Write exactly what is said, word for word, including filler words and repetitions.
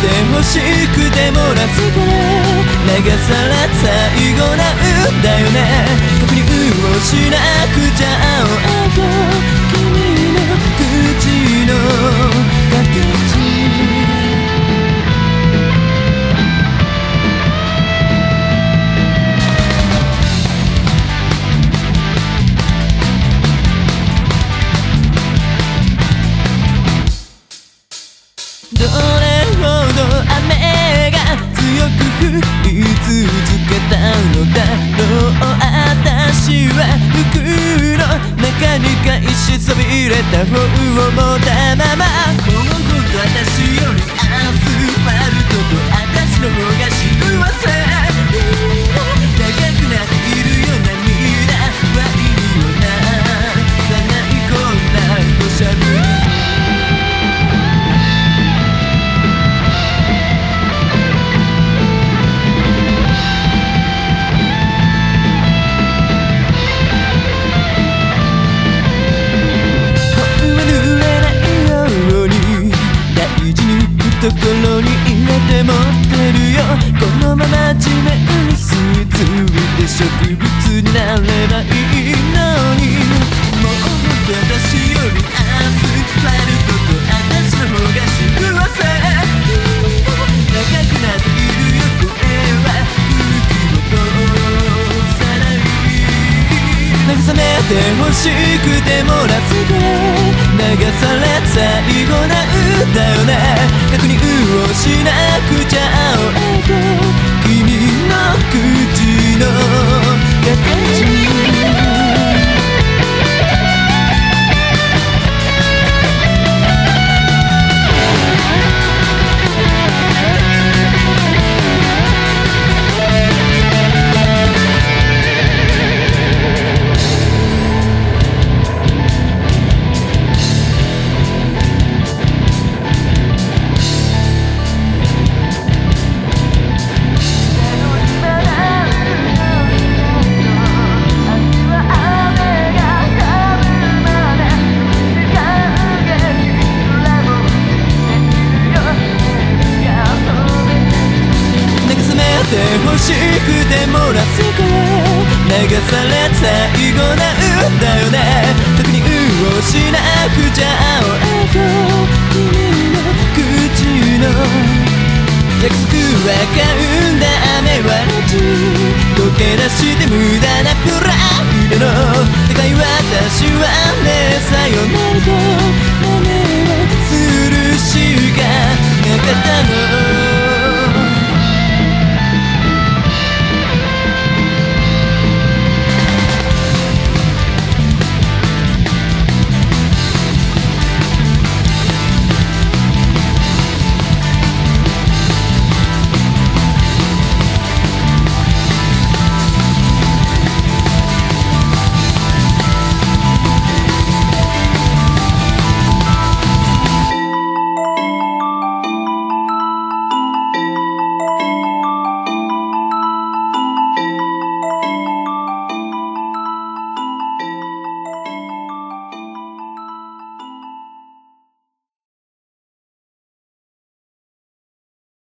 てほしくて漏らすから流され最後なんだよね。確認をしなくちゃ青と君の口の形どれほど雨が強く降り続けたのだろう。私は服の中に返しそびれた方を持ったままもうほんと私よりアスファルトと私の方が幸せ長くなっているよ涙はいいよなさないこんな土砂降り心に入れて持ってるよ。このまま地面に吸い付いて植物になればいいのにもうほんと私よりアスファルトと私の方が幸せ長くなっているよ声は空気を通さない慰めてほしくて漏らすから流され最後なんだよね。確認をしなくちゃ青と君の口の形欲しくて漏らすから流され最後なんだよね。確認をしなくちゃ青と君の口の約束は噛んだ雨は落ち溶け出して無駄なプライドの高い私はねさよならと雨をするしかなかったの